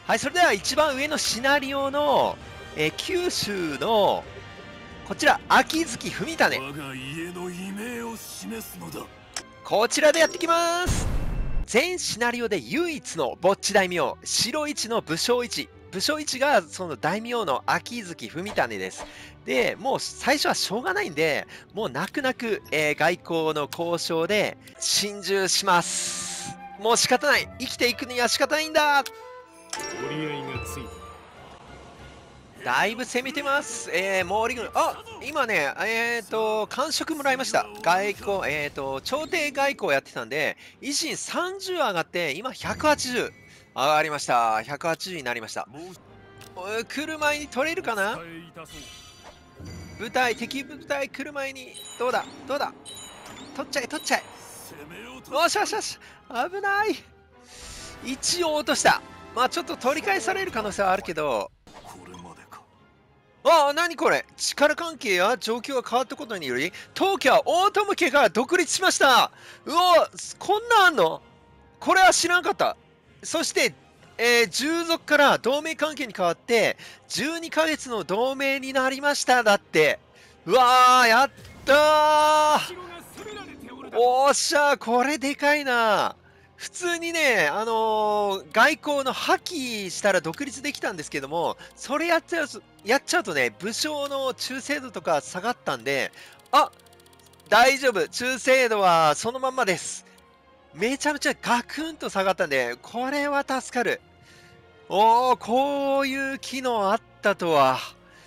はい、それでは一番上のシナリオの、九州のこちら秋月文種、 我が家の異名を示すのだ。 こちらでやってきます。全シナリオで唯一のぼっち大名、白一の武将一。武将一がその大名の秋月文種です。で、もう最初はしょうがないんで、もう泣く泣く、外交の交渉で心中します。もう仕方ない。生きていくには仕方ないんだ。 折り合いがついた。 だいぶ攻めてます。毛利軍。あ、今ね、官職もらいました。外交、朝廷外交やってたんで、維新30上がって、今180。上がりました。180になりました。来る前に取れるかな。部隊、敵部隊来る前に、どうだどうだ、取っちゃえ取っちゃえ。よしよしよし、危ない。一応落とした。まあちょっと取り返される可能性はあるけど、ああ、何これ。力関係や状況が変わったことにより、当家は大友家から独立しました。うわ、こんなんあんの？これは知らんかった。そして、従属から同盟関係に変わって、12ヶ月の同盟になりました。だって。うわー、やったー。おっしゃー、これでかいな。普通にね、外交の破棄したら独立できたんですけども、それやっちゃうとね、武将の忠誠度とか下がったんで、あ、大丈夫、忠誠度はそのまんまです。めちゃめちゃガクンと下がったんで、これは助かる。おー、こういう機能あったとは。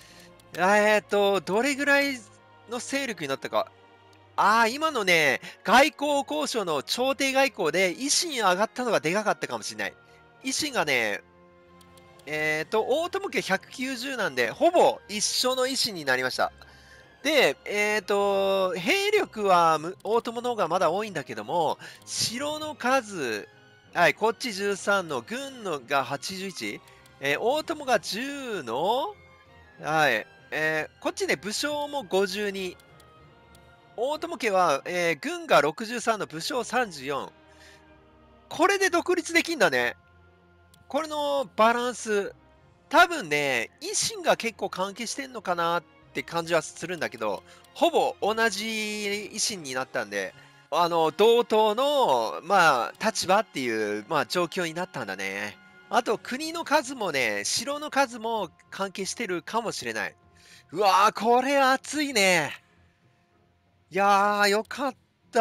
どれぐらいの勢力になったか。ああ、今のね、外交交渉の朝廷外交で維新上がったのがでかかったかもしれない。維新がね、大友家190なんで、ほぼ一緒の維新になりました。で、兵力は大友の方がまだ多いんだけども、城の数、はい、こっち13の、軍のが81、大友が10の、はい、こっちね、武将も52、大友家は、軍が63の武将34。これで独立できんだね。これのバランス。多分ね、維新が結構関係してんのかなって感じはするんだけど、ほぼ同じ維新になったんで、同等の、まあ、立場っていう、まあ、状況になったんだね。あと、国の数もね、城の数も関係してるかもしれない。うわー、これ熱いね。いやー、よかった。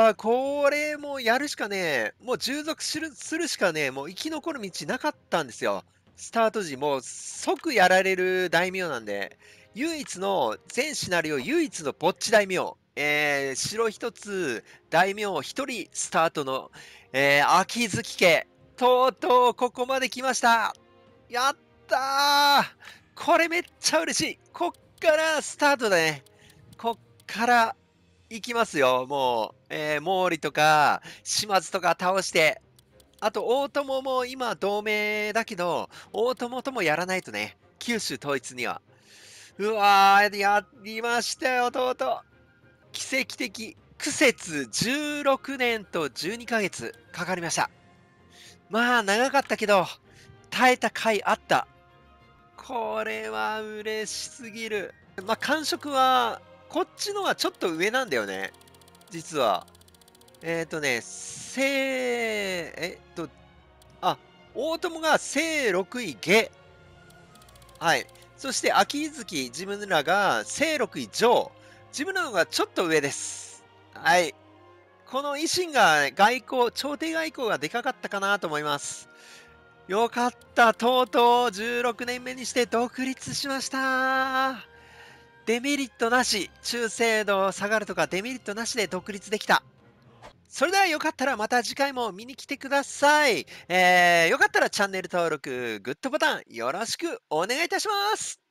これもうやるしかねもう従属するしかねもう生き残る道なかったんですよ。スタート時、もう即やられる大名なんで、唯一の、全シナリオ唯一のぼっち大名、城一つ、大名一人スタートの、秋月家、とうとうここまで来ました。やったー。これめっちゃ嬉しい。こっからスタートだね。こっから行きますよ。もう、毛利とか島津とか倒して、あと大友も今同盟だけど、大友ともやらないとね、九州統一には。うわー、やりましたよ、とうとう。奇跡的。苦節16年と12ヶ月かかりました。まあ、長かったけど、耐えた甲斐あった。これは嬉しすぎる。まあ、感触は、こっちのはちょっと上なんだよね。実は。あ、大友が正6位下。はい。そして、秋月自分らが正6位上。自分らの方がちょっと上です。はい。この維新が外交、朝廷外交がでかかったかなと思います。よかった。とうとう16年目にして独立しました。デメリットなし。忠誠度下がるとかデメリットなしで独立できた。それではよかったらまた次回も見に来てください。よかったらチャンネル登録、グッドボタンよろしくお願いいたします。